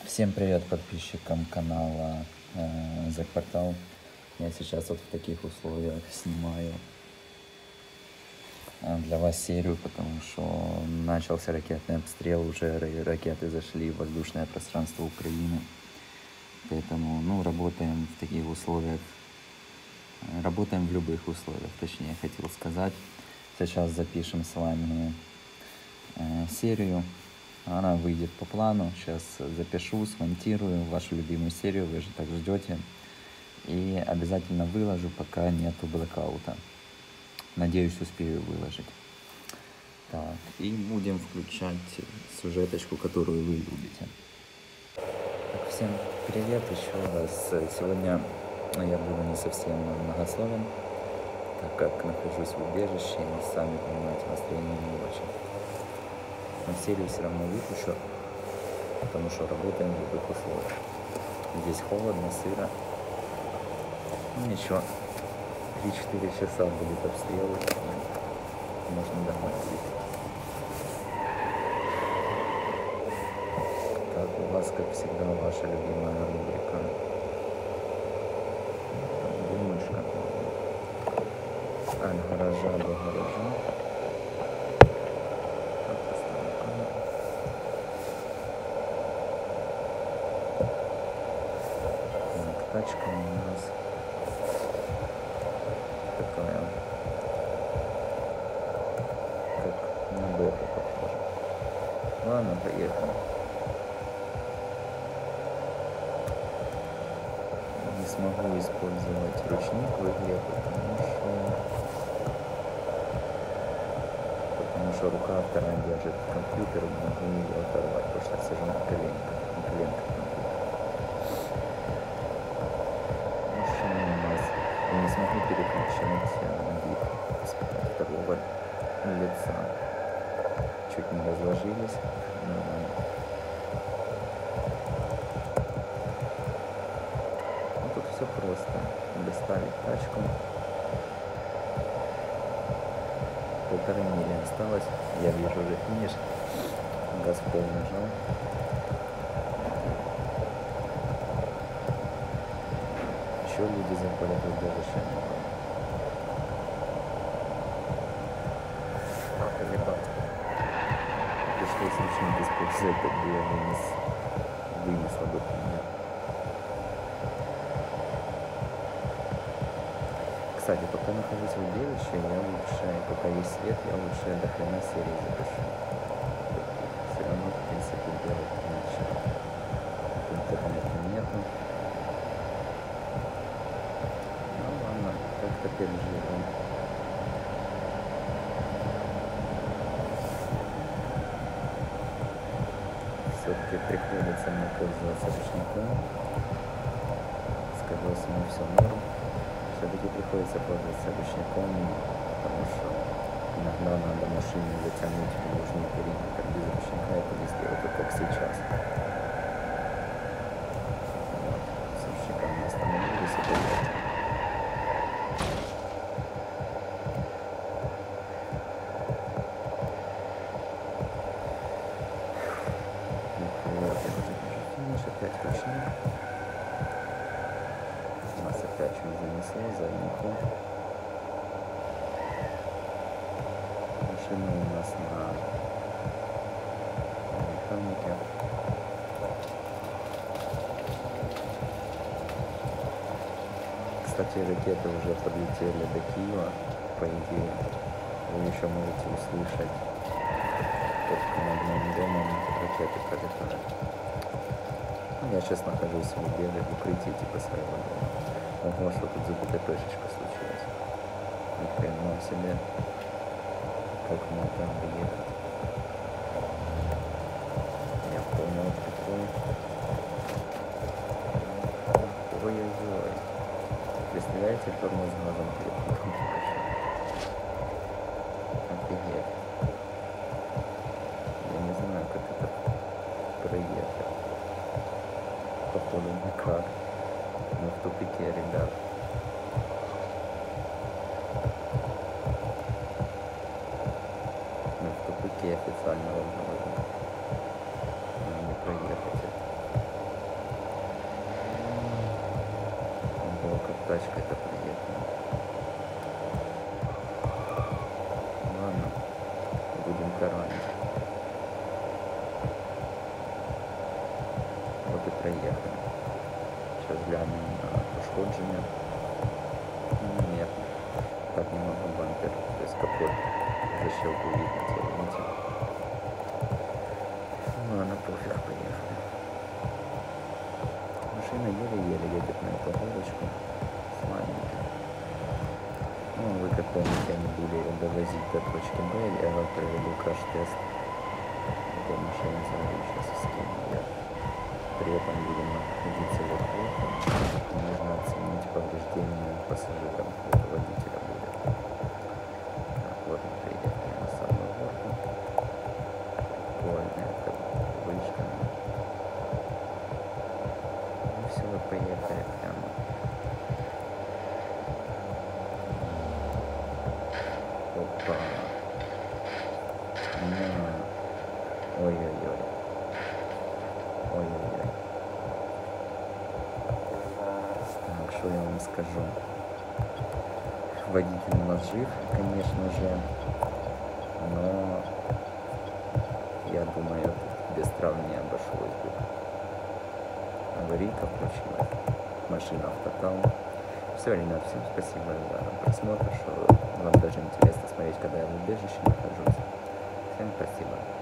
Всем привет подписчикам канала Зак Portal. Я сейчас вот в таких условиях снимаю для вас серию, потому что начался ракетный обстрел, уже ракеты зашли в воздушное пространство Украины. Поэтому, работаем в таких условиях, работаем в любых условиях, точнее хотел сказать. Сейчас запишем с вами серию. Она выйдет по плану. Сейчас запишу, смонтирую вашу любимую серию. Вы же так ждете. И обязательно выложу, пока нету блэкаута. Надеюсь, успею выложить. Так, и будем включать сюжеточку, которую вы любите. Так, всем привет еще раз. Сегодня я буду не совсем многословен, так как нахожусь в убежище, и сами понимаете, настроение не очень. Но серию все равно выпущу, потому что работаем в любых условиях. Здесь холодно, сыро. Еще 3-4 часа будет обстрел, и можно домой съездить. Так, у вас, как всегда, ваша любимая рубрика «Думышка» от гаража до гаража. Тачка у нас такая, как на Бэху похожа. Ладно, поехали. Не смогу использовать ручник в игре, потому что рука вторая держит компьютер, и могу ее оторвать, потому что сижу на коленках компьютера. Не смогу переключать вид второго лица. Чуть не разложились. Нормально. Тут все просто. Доставить тачку. 1,5 мили осталось. Я вижу уже финиш. Газ в пол нажал. Еще люди заходят в убежище. Пришлось ручник использовать, как бы я вынесла бы меня. Кстати, пока нахожусь в убежище, пока есть свет, я лучше до хрена серии запишу. Все равно, в принципе, делать нечего. Интернета нету. Как-то переживем. Все-таки приходится мне пользоваться ручником. С колесами все норм. Все-таки приходится пользоваться ручником, потому что иногда надо машину затянуть в нужный периметр. Без ручника это не сделать, вот как сейчас. Вот. С ручниками остановились и поехали. Опять ручник. Нас опять чуть занесло, задний ход. Машина у нас на механике. Кстати, ракеты уже подлетели до Киева, по идее. Вы еще можете услышать под командным домом ракеты пролетают. Я сейчас нахожусь в укрытии типа своего дома. Ого, что тут за ДТПшечка случилась. Ни хрена себе. Как мне там приехать? Я понял, прикол. Ой-ой-ой. Представляете, тормоз газом перепутал. Офигеть. Я не знаю, как это проехать. Походу никак. Мы в тупике, ребят. Мы в тупике официально возможно. Не проехать. тачкой-то приехали. Ладно, будем таранить. Вот и проехали. Сейчас глянем на пошкодження. Нет, так немного бампер, то есть капот. Защелку видно, видите. Ладно, пофиг, поехали. Машина еле-еле едет на эту горочку. Слабенькая. Ну, вы как помните, они были довозить до точки Б, я проведу краш-тест этой машины, сейчас скину. При этом будем находиться в ответе. Нужно оценить повреждения пассажирам, водителя будет. Так, вот мы приехали на самую горку. Прикольная, как вышка. Ну все, поехали прямо. Опа. Ой-ой-ой. Ой-ой-ой. Так, что я вам скажу? Водитель у нас жив, конечно же, но я думаю, без травм не обошлось бы. Аварийка получилась, машина в тотал. Все, ребят, всем спасибо за просмотр, что вам даже интересно смотреть, когда я в убежище нахожусь. Всем спасибо.